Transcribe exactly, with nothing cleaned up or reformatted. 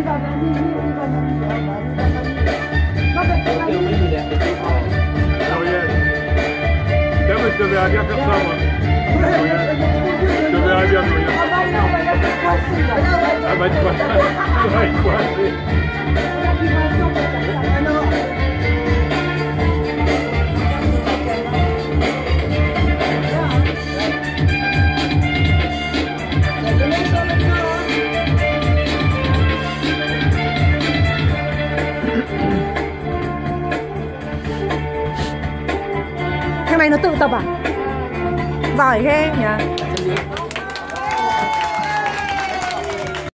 Je te verrai bien faire ça, moi. Je te verrai bien, Noël. Ah bah, tu vas être coincé. Thằng này nó tự tập à? Giỏi ghê nhỉ?